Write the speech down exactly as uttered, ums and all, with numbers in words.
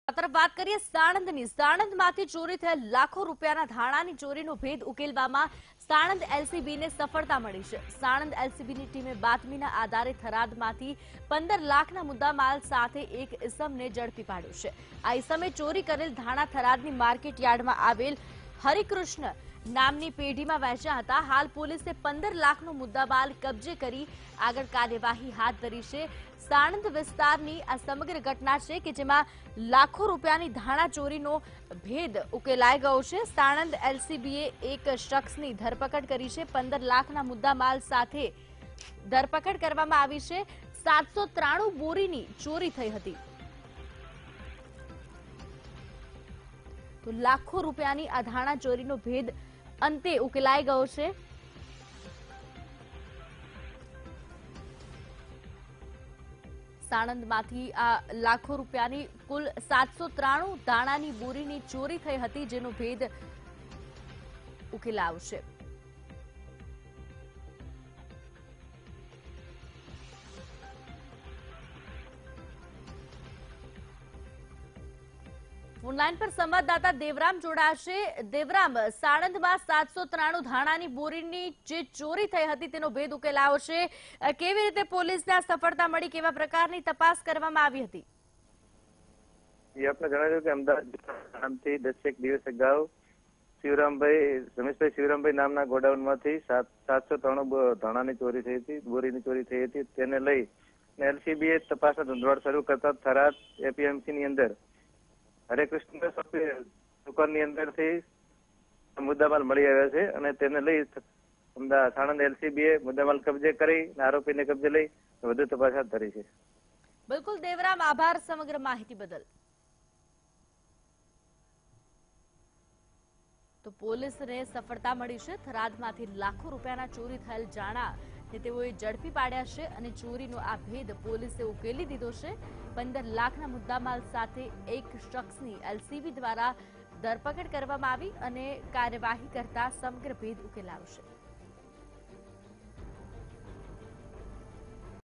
તરફ વાત કરીએ સાણંદની સાણંદમાંથી ચોરી થયેલ લાખો રૂપિયાના ધાણાની ચોરીનો ભેદ ઉકેલવામાં સાણંદ એલસીબીને સફળતા મળી છે। સાણંદ એલસીબીની ટીમે બાતમીના આધારે થરાદમાંથી પંદર લાખના મુદ્દામાલ સાથે એક ઇસમને ઝડપી પાડ્યો છે। આ ઇસમે ચોરી કરેલ ધાણા થરાદની માર્કેટ યાર્ડમાં આવેલ હરિકૃષ્ણ નામની પેઢીમાં વેચ્યા હતા। હાલ પોલીસે પંદર લાખનો મુદ્દામાલ કબજે કરી આગળ કાર્યવાહી હાથ ધરી છે। સાણંદ વિસ્તારની આ સમગ્ર ઘટના છે કે જેમાં લાખો રૂપિયાની ધાણા ચોરીનો ભેદ ઉકેલાઈ ગયો છે। સાણંદ એલસીબીએ એક શખ્સની ધરપકડ કરી છે। પંદર લાખના મુદ્દામાલ સાથે ધરપકડ કરવામાં આવી છે। સાતસો ત્રાણું બોરીની ચોરી થઈ હતી। તો લાખો રૂપિયાની આ ધાણા ચોરીનો ભેદ અંતે ઉકેલાઈ ગયો છે। સાણંદમાંથી આ લાખો રૂપિયાની કુલ સાતસો ત્રાણું ધાણાની બોરીની ચોરી થઈ હતી, જેનો ભેદ ઉકેલાયો છે। ફોનલાઈન પર સંવાદદાતા દેવરામ જોડાશે। દેવરામ, સાણંદમાં સાતસો ત્રાણું ધાણાની બોરીની જે ચોરી થઈ હતી તેનો ભેદ ઉકેલાયો છે, કેવી રીતે પોલીસને આ સફળતા મળી, કેવા પ્રકારની તપાસ કરવામાં આવી હતી? આપને જણાવ્યું કે અમદાવાદથી દસેક દિવસ અગાઉ શિવરામભાઈ રમેશભાઈ શિવરામભાઈ નામના ગોડાઉનમાંથી સાતસો ત્રાણું ધાણાની ચોરી થઈ હતી, બોરીની ચોરી થઈ હતી। તેને લઈ એલસીબીએ તપાસનો ધંધોળ શરૂ કરતા થરાદ એપીએમસી ની અંદર હરેકૃષ્ણ દુકાનની અંદરથી મુદ્દામાલ મળી આવ્યા છે અને તેને લઈ સાણંદ એલસીબીએ મુદ્દામાલ કબજે કરી આરોપીને કબજે લઈ વધુ તપાસ હાથ ધરી છે। બિલકુલ દેવરામ, આભાર સમગ્ર માહિતી બદલ। તો પોલીસને સફળતા મળી છે। થરાદમાંથી લાખો રૂપિયાના ચોરી થયેલ જાણા તેઓએ ઝડપી પાડ્યા છે અને ચોરીનો આ ભેદ પોલીસે ઉકેલી દીધો છે। પંદર લાખના મુદ્દામાલ સાથે એક શખ્સની એલસીબી દ્વારા ધરપકડ કરવામાં આવી અને કાર્યવાહી કરતા સમગ્ર ભેદ ઉકેલાયો છે।